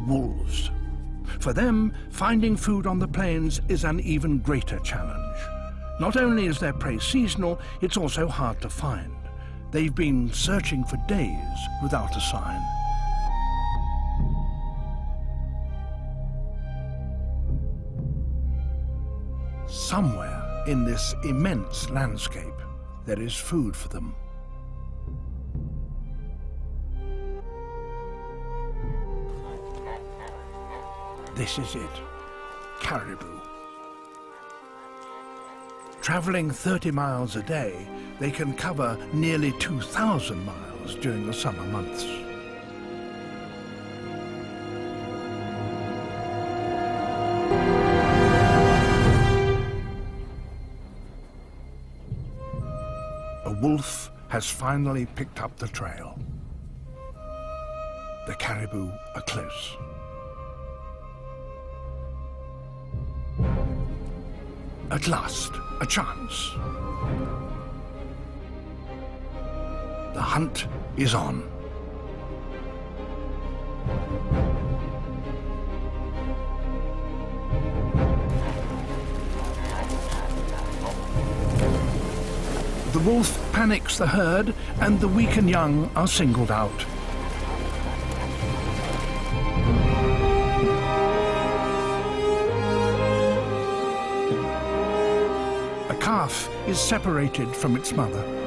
wolves. For them, finding food on the plains is an even greater challenge. Not only is their prey seasonal, it's also hard to find. They've been searching for days without a sign. Somewhere in this immense landscape, there is food for them. This is it, caribou. Traveling 30 miles a day, they can cover nearly 2,000 miles during the summer months. A wolf has finally picked up the trail. The caribou are close. At last, a chance. The hunt is on. The wolf panics the herd, and the weak and young are singled out. A calf is separated from its mother.